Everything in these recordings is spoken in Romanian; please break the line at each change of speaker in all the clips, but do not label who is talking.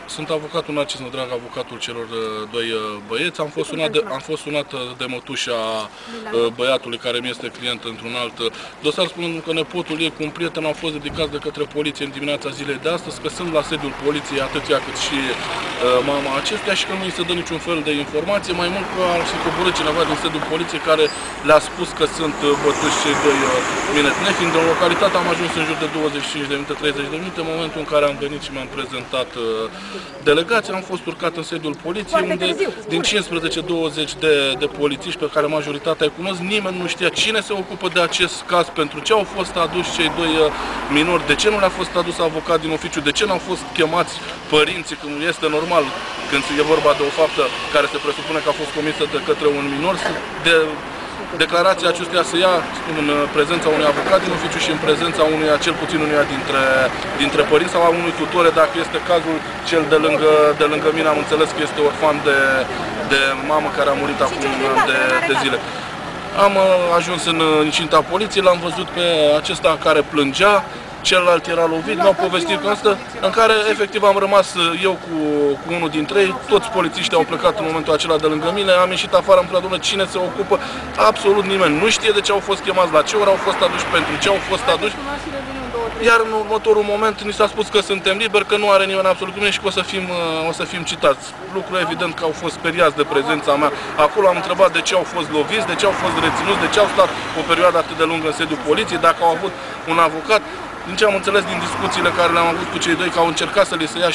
Sunt avocatul Narcis Nădrag, avocatul celor doi băieți. Am fost sunat de mătușa băiatului care mi este client într-un alt dosar, spunând că nepotul ei cu un prieten au fost dedicați de către poliție în dimineața zilei de astăzi, că sunt la sediul poliției atât ea cât și mama acesteia și că nu îi se dă niciun fel de informație. Mai mult că ar fi coborât cineva din sediul poliției care le-a spus că sunt bătuși cei doi mineri. Nefiind în localitate, am ajuns în jur de 25 de minute, 30 de minute, în momentul în care am venit și mi-am prezentat delegația, am fost urcat în sediul poliției, unde din 15-20 de polițiști pe care majoritatea îi cunosc, nimeni nu știa cine se ocupă de acest caz, pentru ce au fost aduși cei doi minori, de ce nu le-a fost adus avocat din oficiu, de ce n-au fost chemați părinții, când este normal când e vorba de o faptă care se presupune că a fost comisă de către un minor, declarația acestuia se ia în prezența unui avocat din oficiu și în prezența unuia, cel puțin unuia dintre părinți sau a unui tutore, dacă este cazul cel de lângă mine, am înțeles că este orfan de mamă care a murit acum un an de zile. Am ajuns în incinta poliției, l-am văzut pe acesta care plângea, celălalt era lovit, mi-au povestit cu asta, în care efectiv am rămas eu cu unul dintre ei, toți polițiștii au plecat în momentul acela de lângă mine, am ieșit afară, am întrebat, domnule, cine se ocupă, absolut nimeni, nu știe de ce au fost chemați, la ce oră au fost aduși, pentru ce au fost aduși, iar în următorul moment ni s-a spus că suntem liberi, că nu are nimeni absolut nimeni și că o să fim citați. Lucru evident că au fost speriați de prezența mea. Acolo am întrebat de ce au fost loviți, de ce au fost reținuți, de ce au stat o perioadă atât de lungă în sediul poliției, dacă au avut un avocat. Din ce am înțeles din discuțiile care le-am avut cu cei doi, că au încercat să li se ia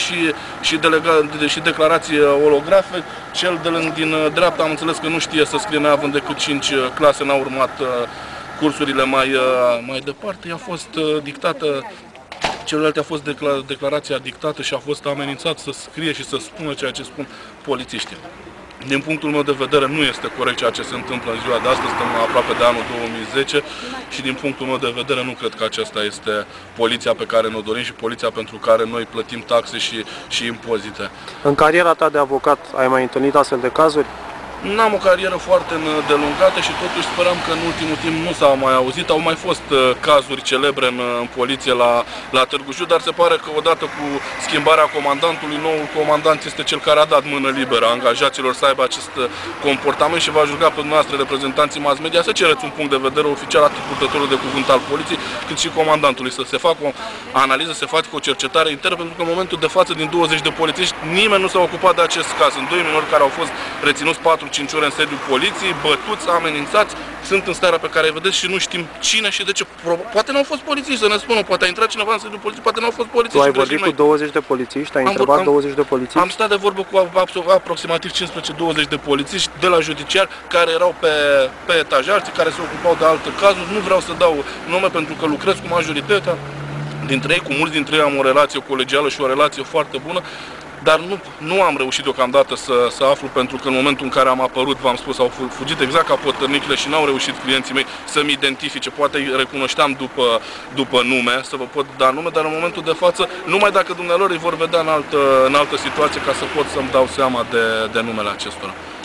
și declarație olografe, cel din dreapta am înțeles că nu știe să scrie neavând decât 5 clase, n-a urmat cursurile mai departe, i-a fost dictată, celelalte a fost declarația dictată și a fost amenințat să scrie și să spună ceea ce spun polițiștii. Din punctul meu de vedere nu este corect ceea ce se întâmplă în ziua de astăzi, suntem aproape de anul 2010 și din punctul meu de vedere nu cred că aceasta este poliția pe care ne-o dorim și poliția pentru care noi plătim taxe și impozite.
În cariera ta de avocat ai mai întâlnit astfel de cazuri?
N-am o carieră foarte îndelungată și totuși sperăm că în ultimul timp nu s-au mai auzit. Au mai fost cazuri celebre în poliție la Târgu Jiu, dar se pare că odată cu schimbarea comandantului, noul comandant este cel care a dat mână liberă angajaților să aibă acest comportament și va juga pe dumneavoastră reprezentanții mass media să cereți un punct de vedere oficial atât purtătorul de cuvânt al poliției, cât și comandantului, să se facă o analiză, să se facă o cercetare internă, pentru că în momentul de față din 20 de polițiști nimeni nu s-a ocupat de acest caz. Sunt doi minori care au fost reținuți 4-5 ore în sediul poliției, bătuți, amenințați, sunt în starea pe care îi vedeți și nu știm cine și de ce. Poate n-au fost polițiști, să ne spună, poate a intrat cineva în sediul poliției, poate n-au fost polițiști.
Tu ai vorbit cu 20 de polițiști, ai întrebat 20 de polițiști?
Am stat de vorbă cu aproximativ 15-20 de polițiști de la judiciar care erau pe etaj, alții care se ocupau de alte cazuri. Nu vreau să dau nume pentru că lucrez cu majoritatea dintre ei, cu mulți dintre ei am o relație colegială și o relație foarte bună. Dar nu am reușit deocamdată să aflu, pentru că în momentul în care am apărut, v-am spus, au fugit exact ca potărnicile și n-au reușit clienții mei să-mi identifice. Poate îi recunoșteam după nume, să vă pot da nume, dar în momentul de față, numai dacă dumnealor îi vor vedea în altă situație ca să pot să-mi dau seama de numele acestora.